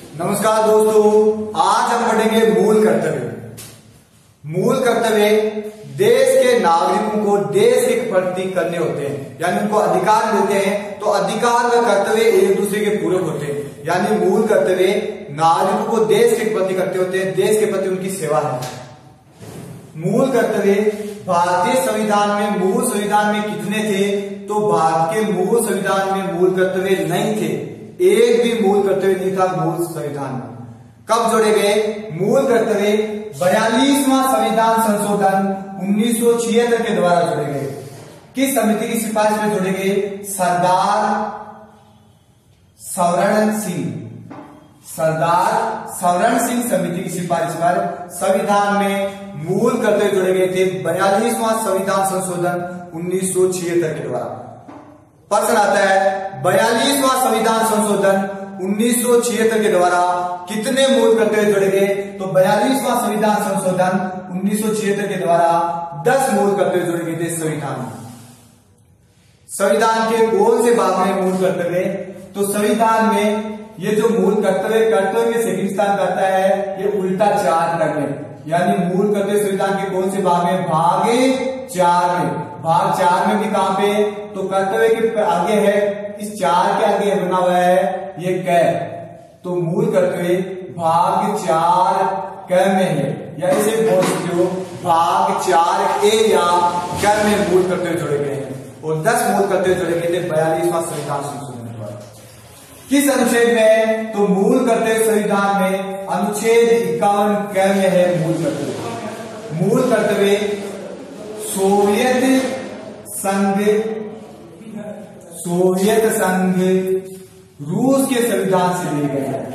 नमस्कार दोस्तों, आज हम पढ़ेंगे मूल कर्तव्य। मूल कर्तव्य देश के नागरिकों को देश के प्रति करने होते हैं, यानी उनको अधिकार मिलते हैं। तो अधिकार व कर्तव्य एक दूसरे के पूरक होते हैं, यानी मूल कर्तव्य नागरिकों को देश के प्रति करते होते हैं, देश के प्रति उनकी सेवा है। मूल कर्तव्य भारतीय संविधान में, मूल संविधान में कितने थे? तो भारत के मूल संविधान में मूल कर्तव्य नहीं थे, एक भी मूल कर्तव्य नहीं था मूल संविधान में। कब जोड़े गए मूल कर्तव्य? 42वां संविधान संशोधन 1976 के द्वारा जोड़े गए। किस समिति की सिफारिश में जोड़े गए? सरदार सवर्ण सिंह समिति की सिफारिश पर संविधान में मूल कर्तव्य जोड़े गए थे 42वां संविधान संशोधन 1976 के द्वारा। प्रश्न आता है 42वां संविधान संशोधन 1976 के द्वारा कितने मूल कर्तव्य जोड़े गए? तो 42वां संविधान संशोधन 1976 के द्वारा 10 मूल कर्तव्य जोड़े गए थे संविधान में। संविधान के कौन से भाग में मूल कर्तव्य? तो संविधान में ये जो मूल कर्तव्य के सेकंड स्थान करता है, ये उल्टा 4 करने, यानी मूल कर्तव्य संविधान के कौन से भाग में? भाग 4 में। भाग 4 में भी कहां पे? तो कर्तव्य के आगे है, इस 4 के आगे बना हुआ है ये क। तो मूल कर्तव्य भाग 4 क में है, या इसे बोल सकते हो भाग 4A या क में मूल कर्तव्य जोड़े गए हैं, और 10 मूल कर्तव्य जोड़े गए थे 42वां संविधान संशोधन द्वारा। किस अनुच्छेद में? तो मूल कर्तव्य संविधान में अनुच्छेद 51 क में है मूल कर्तव्य। मूल कर्तव्य सोवियत संघ रूस के संविधान से लिए गए हैं।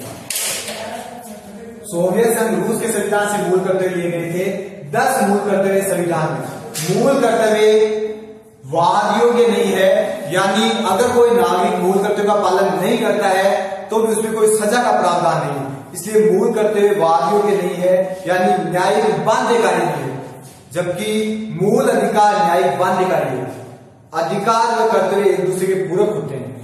सोवियत संघ रूस के संविधान से मूल कर्तव्य लिए गए थे 10 मूल कर्तव्य संविधान में। मूल कर्तव्य वाद योग्य नहीं है, यानी अगर कोई नागरिक मूल कर्तव्य का पालन नहीं करता है तो भी उसमें कोई सजा का प्रावधान नहीं है। इसलिए मूल कर्तव्य वाद योग्य नहीं है, यानी न्यायिक बाध्यकारी नहीं है, जबकि मूल अधिकार न्यायिक बाध्यकारी है। अधिकार व कर्तव्य एक दूसरे के पूरक होते हैं।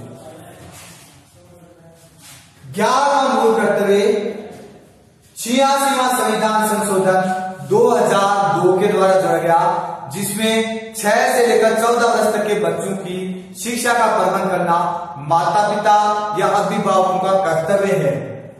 11वां मूल कर्तव्य 86वां संविधान संशोधन 2002 के द्वारा जोड़ा गया, जिसमें 6 से लेकर 14 वर्ष तक के बच्चों की शिक्षा का प्रबंध करना माता पिता या अभिभावकों का कर्तव्य है।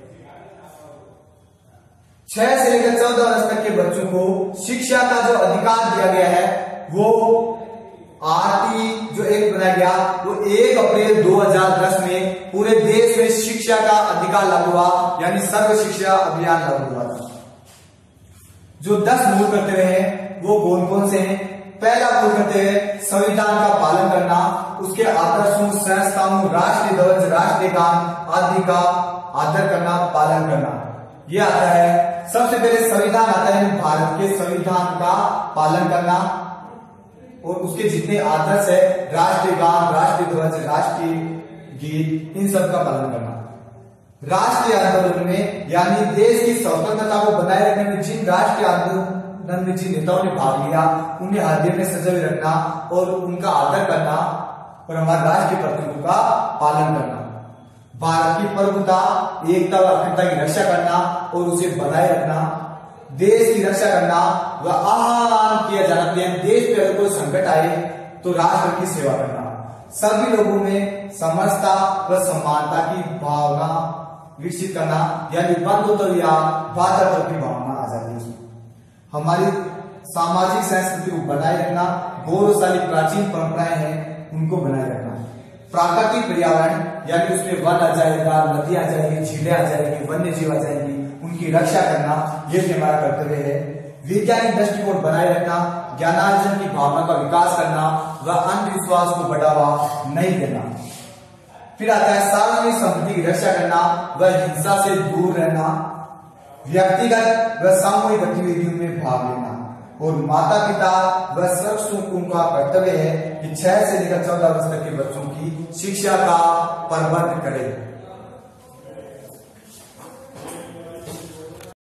6 से लेकर 14 वर्ष तक के बच्चों को शिक्षा का जो अधिकार दिया गया है, वो आरटी जो एक बनाया गया, वो 1 अप्रैल 2010 में पूरे देश में शिक्षा का अधिकार लागू हुआ, यानी सर्व शिक्षा अभियान लागू हुआ था। जो 10 मूल कर्तव्य हैं वो कौन कौन से हैं? पहला मूल कर्तव्य संविधान का पालन करना, उसके आदर्शों, संस्थाओं, राष्ट्रीय ध्वज, राष्ट्रीय गान आदि का आदर करना, पालन करना, ये आता है। सबसे पहले संविधान आता है, भारत के संविधान का पालन करना और उसके जितने आदर्श है, राष्ट्रीय गान, राष्ट्रीय ध्वज, राष्ट्रीय गीत, इन सब का पालन करना। राष्ट्रीय आंदोलन में, यानी देश की स्वतंत्रता को बनाए रखने में जिन राष्ट्रीय आंदोलन में जिन नेताओं ने भाग लिया, उन्हें हृदय में सजोए रखना और उनका आदर करना, और हमारे राष्ट्रीय प्रतीकों का पालन करना। भारत की प्रभुता, एकता व अखंडता की रक्षा करना और उसे बनाए रखना। देश की रक्षा करना व आह्वान किया जाना कि देश पे अगर कोई संकट आए तो राष्ट्र की सेवा करना। सभी लोगों में समरसता व समानता की भावना विकसित करना, यानी बंधुत्व या भातृत्व की भावना आ जाती है। हमारी सामाजिक संस्कृति को बनाए रखना, गौरवशाली प्राचीन परंपराएं हैं उनको बनाए रखना। प्राकृतिक पर्यावरण, यानी उसमें वन आ जाएगा, नदी आ जाएगी, झीलें आ जाएगी, वन्य जीव आ जाएगी, उनकी रक्षा करना, ये भी हमारा कर्तव्य है। वैज्ञानिक दृष्टिकोण बनाए रखना, ज्ञानार्जन की भावना का विकास करना व अंधविश्वास को बढ़ावा नहीं देना। फिर आता है सार्वजनिक संपत्ति की रक्षा करना व हिंसा से दूर रहना, व्यक्तिगत व सामूहिक गतिविधियों में भाग लेना। और माता पिता व शिक्षकों का कर्तव्य है कि 6 से लेकर 14 वर्ष तक के बच्चों की शिक्षा का प्रबंध करें।